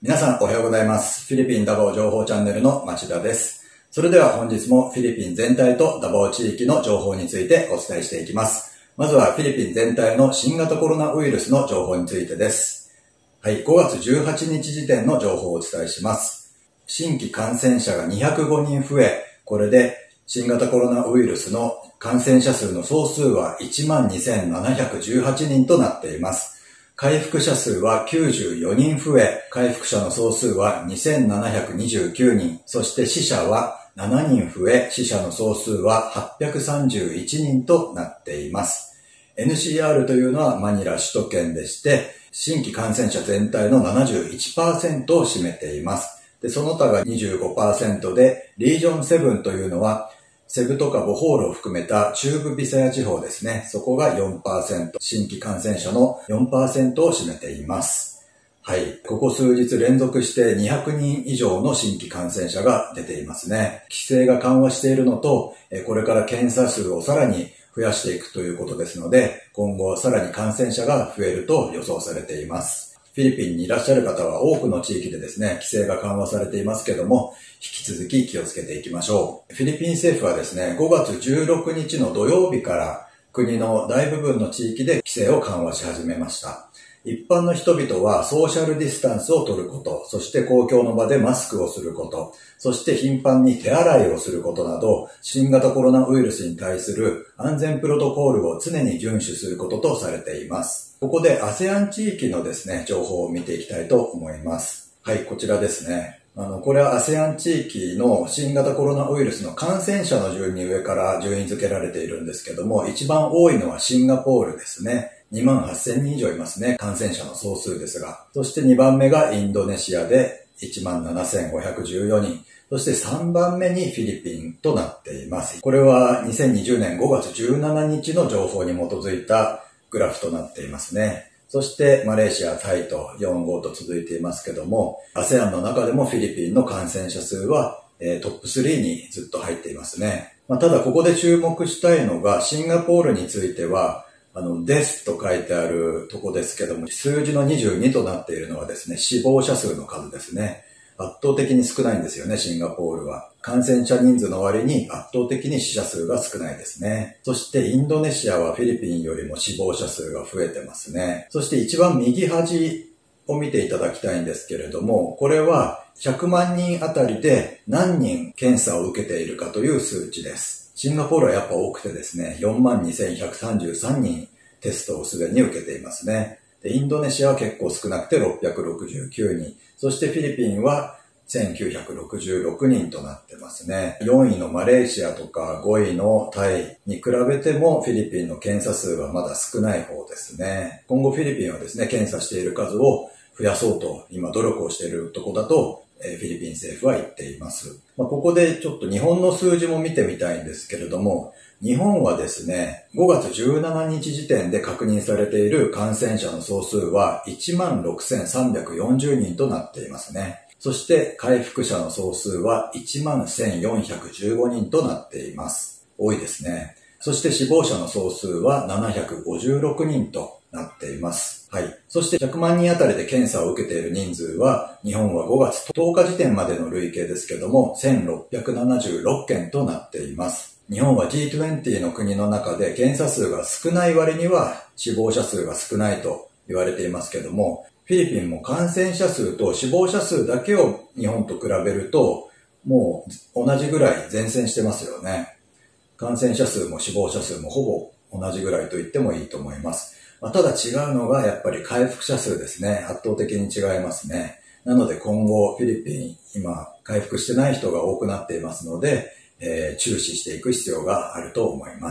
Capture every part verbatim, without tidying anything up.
皆さんおはようございます。フィリピンダボ情報チャンネルの町田です。それでは本日もフィリピン全体とダボ地域の情報についてお伝えしていきます。まずはフィリピン全体の新型コロナウイルスの情報についてです。はい、ごがつじゅうはちにち時点の情報をお伝えします。新規感染者がにひゃくごにん増え、これで新型コロナウイルスの感染者数の総数はいちまんにせんななひゃくじゅうはちにんとなっています。回復者数はきゅうじゅうよにん増え、回復者の総数はにせんななひゃくにじゅうきゅうにん、そして死者はななにん増え、死者の総数ははっぴゃくさんじゅういちにんとなっています。エヌシーアール というのはマニラ首都圏でして、新規感染者全体の ななじゅういちパーセント を占めています。で、その他が にじゅうごパーセント で、リージョンセブンというのは、セブ島かボホールを含めた中部ビサヤ地方ですね。そこが よんパーセント、新規感染者の よんパーセント を占めています。はい。ここ数日連続してにひゃくにん以上の新規感染者が出ていますね。規制が緩和しているのと、これから検査数をさらに増やしていくということですので、今後さらに感染者が増えると予想されています。フィリピンにいらっしゃる方は多くの地域でですね、規制が緩和されていますけども、引き続き気をつけていきましょう。フィリピン政府はですね、ごがつじゅうろくにちの土曜日から国の大部分の地域で規制を緩和し始めました。一般の人々はソーシャルディスタンスを取ること、そして公共の場でマスクをすること、そして頻繁に手洗いをすることなど、新型コロナウイルスに対する安全プロトコールを常に遵守することとされています。ここで アセアン 地域のですね、情報を見ていきたいと思います。はい、こちらですね。あの、これは アセアン 地域の新型コロナウイルスの感染者の順に上から順位付けられているんですけども、一番多いのはシンガポールですね。にまんはっせんにん以上いますね。感染者の総数ですが。そしてにばんめがインドネシアで いちまんななせんごひゃくじゅうよにん。そしてさんばんめにフィリピンとなっています。これはにせんにじゅうねんごがつじゅうしちにちの情報に基づいたグラフとなっていますね。そしてマレーシア、タイとよんごうと続いていますけども、アセアン の中でもフィリピンの感染者数は、えー、トップスリーにずっと入っていますね。まあ、ただここで注目したいのが、シンガポールについては、あの、です と書いてあるとこですけども、数字のにじゅうにとなっているのはですね、死亡者数の数ですね。圧倒的に少ないんですよね、シンガポールは。感染者人数の割に圧倒的に死者数が少ないですね。そしてインドネシアはフィリピンよりも死亡者数が増えてますね。そして一番右端を見ていただきたいんですけれども、これはひゃくまんにんあたりで何人検査を受けているかという数値です。シンガポールはやっぱ多くてですね、よんまんにせんひゃくさんじゅうさんにんテストをすでに受けていますね。で、インドネシアは結構少なくてろっぴゃくろくじゅうきゅうにん。そしてフィリピンはせんきゅうひゃくろくじゅうろくにんとなってますね。よんいのマレーシアとかごいのタイに比べてもフィリピンの検査数はまだ少ない方ですね。今後フィリピンはですね、検査している数を増やそうと今努力をしているところだとフィリピン政府は言っています。まあ、ここでちょっと日本の数字も見てみたいんですけれども、日本はですね、ごがつじゅうしちにち時点で確認されている感染者の総数はいちまんろくせんさんびゃくよんじゅうにんとなっていますね。そして回復者の総数はいちまんせんよんひゃくじゅうごにんとなっています。多いですね。そして死亡者の総数はななひゃくごじゅうろくにんとなっています。はい。そしてひゃくまんにんあたりで検査を受けている人数は、日本はごがつとおか時点までの累計ですけども、せんろっぴゃくななじゅうろっけんとなっています。日本は ジートゥエンティー の国の中で検査数が少ない割には死亡者数が少ないと言われていますけども、フィリピンも感染者数と死亡者数だけを日本と比べると、もう同じぐらい前線してますよね。感染者数も死亡者数もほぼ同じぐらいと言ってもいいと思います。まあ、ただ違うのがやっぱり回復者数ですね。圧倒的に違いますね。なので今後フィリピン、今回復してない人が多くなっていますので、えー、注視していく必要があると思います。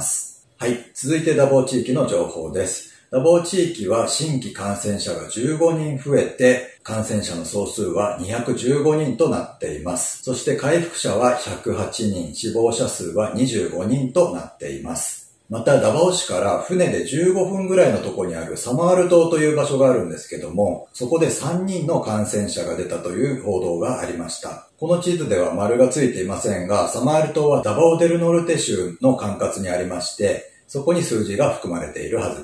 はい。続いてダボ地域の情報です。ダボ地域は新規感染者がじゅうごにん増えて、感染者の総数はにひゃくじゅうごにんとなっています。そして回復者はひゃくはちにん、死亡者数はにじゅうごにんとなっています。またダバオ市から船でじゅうごふんぐらいのところにあるサマール島という場所があるんですけども、そこでさんにんの感染者が出たという報道がありました。この地図では丸がついていませんが、サマール島はダバオデルノルテ州の管轄にありまして、そこに数字が含まれているはずです。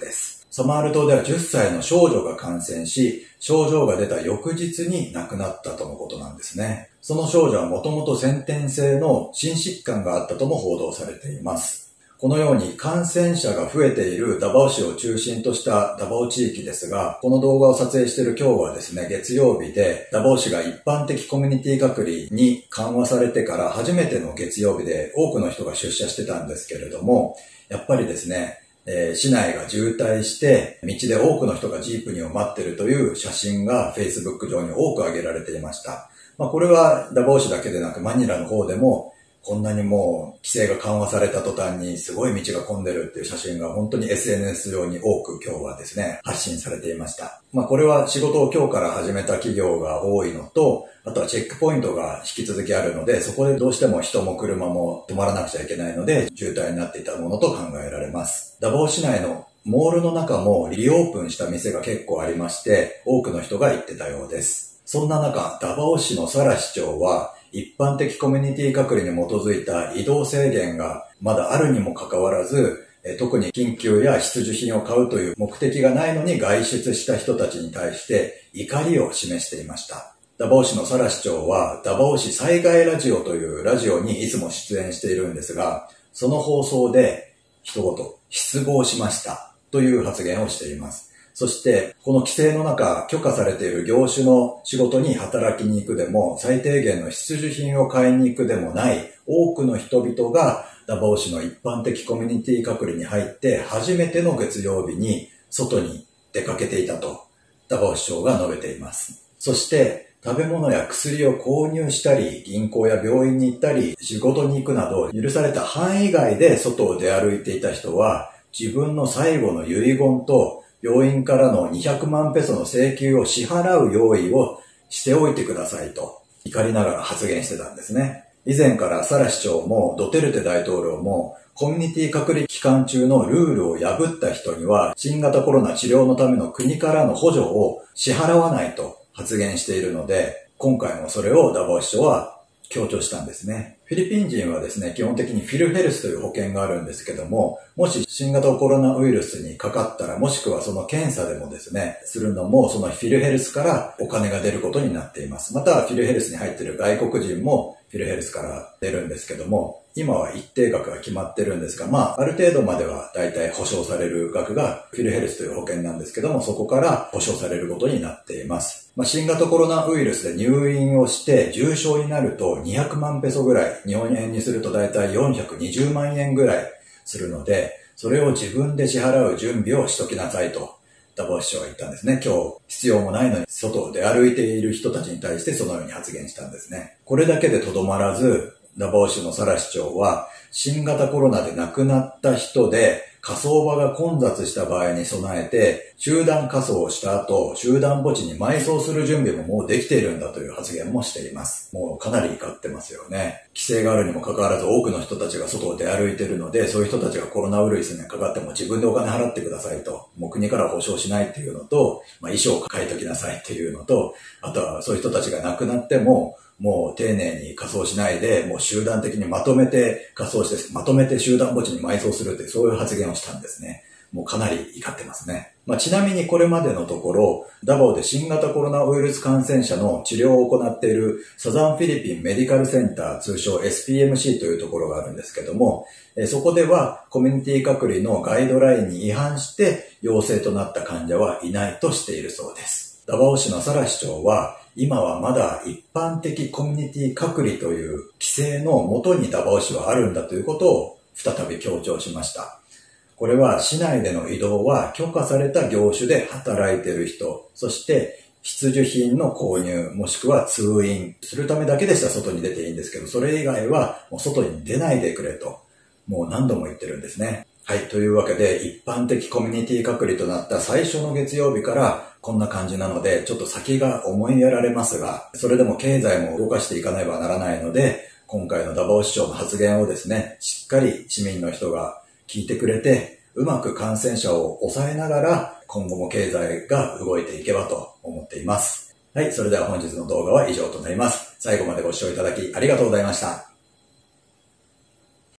サマール島ではじゅっさいの少女が感染し、症状が出た翌日に亡くなったとのことなんですね。その少女はもともと先天性の心疾患があったとも報道されています。このように感染者が増えているダバオ市を中心としたダバオ地域ですが、この動画を撮影している今日はですね、月曜日でダバオ市が一般的コミュニティ隔離に緩和されてから初めての月曜日で多くの人が出社してたんですけれども、やっぱりですね、えー、市内が渋滞して道で多くの人がジープにを待っているという写真が Facebook 上に多く上げられていました。まあ、これはダバオ市だけでなくマニラの方でもこんなにもう規制が緩和された途端にすごい道が混んでるっていう写真が本当に エスエヌエス 上に多く今日はですね、発信されていました。まあこれは仕事を今日から始めた企業が多いのと、あとはチェックポイントが引き続きあるので、そこでどうしても人も車も止まらなくちゃいけないので、渋滞になっていたものと考えられます。ダバオ市内のモールの中もリオープンした店が結構ありまして、多くの人が行ってたようです。そんな中、ダバオ市のサラ市長は、一般的コミュニティ隔離に基づいた移動制限がまだあるにもかかわらず、特に緊急や必需品を買うという目的がないのに外出した人たちに対して怒りを示していました。ダバオ市のサラ市長はダバオ市災害ラジオというラジオにいつも出演しているんですが、その放送で一言失望しましたという発言をしています。そして、この規制の中、許可されている業種の仕事に働きに行くでも、最低限の必需品を買いに行くでもない、多くの人々がダバオ市の一般的コミュニティ隔離に入って、初めての月曜日に外に出かけていたと、ダバオ市長が述べています。そして、食べ物や薬を購入したり、銀行や病院に行ったり、仕事に行くなど、許された範囲外で外を出歩いていた人は、自分の最後の遺言と、病院からのにひゃくまんペソの請求を支払う用意をしておいてくださいと怒りながら発言してたんですね。以前からサラ市長もドテルテ大統領もコミュニティ隔離期間中のルールを破った人には新型コロナ治療のための国からの補助を支払わないと発言しているので、今回もそれをダバオ市長は強調したんですね。フィリピン人はですね、基本的にフィルヘルスという保険があるんですけども、もし新型コロナウイルスにかかったら、もしくはその検査でもですね、するのもそのフィルヘルスからお金が出ることになっています。またフィルヘルスに入っている外国人もフィルヘルスから出るんですけども、今は一定額が決まってるんですが、まあ、ある程度までは大体保証される額がフィルヘルスという保険なんですけども、そこから保証されることになっています。まあ、新型コロナウイルスで入院をして重症になるとにひゃくまんペソぐらい、日本円にすると大体よんひゃくにじゅうまんえんぐらいするので、それを自分で支払う準備をしときなさいと。ダバオ市長が言ったんですね。今日必要もないのに外で歩いている人たちに対してそのように発言したんですね。これだけでとどまらず、ダバオ市のサラ市長は新型コロナで亡くなった人で火葬場が混雑した場合に備えて集団火葬をした後、集団墓地に埋葬する準備ももうできているんだという発言もしています。もうかなり怒ってますよね。規制があるにもかかわらず多くの人たちが外を出歩いているので、そういう人たちがコロナウイルスにかかっても自分でお金払ってくださいと、もう国から保証しないっていうのと、まあ、衣装を変えときなさいっていうのと、あとはそういう人たちが亡くなってももう丁寧に火葬しないで、もう集団的にまとめて火葬して、まとめて集団墓地に埋葬するってそういう発言をしたんですね。もうかなり怒ってますね。まあ、ちなみにこれまでのところ、ダバオで新型コロナウイルス感染者の治療を行っているサザンフィリピンメディカルセンター、通称 エスピーエムシー というところがあるんですけども、そこではコミュニティ隔離のガイドラインに違反して陽性となった患者はいないとしているそうです。ダバオ市のサラ市長は、今はまだ一般的コミュニティ隔離という規制のもとにダバオ市はあるんだということを再び強調しました。これは市内での移動は許可された業種で働いている人、そして必需品の購入もしくは通院するためだけでしたら外に出ていいんですけど、それ以外はもう外に出ないでくれともう何度も言ってるんですね。はい。というわけで一般的コミュニティ隔離となった最初の月曜日からこんな感じなのでちょっと先が思いやられますが、それでも経済も動かしていかねばならないので、今回のダバオ市長の発言をですね、しっかり市民の人が聞いてくれて、うまく感染者を抑えながら今後も経済が動いていけばと思っています。はい。それでは本日の動画は以上となります。最後までご視聴いただきありがとうございました。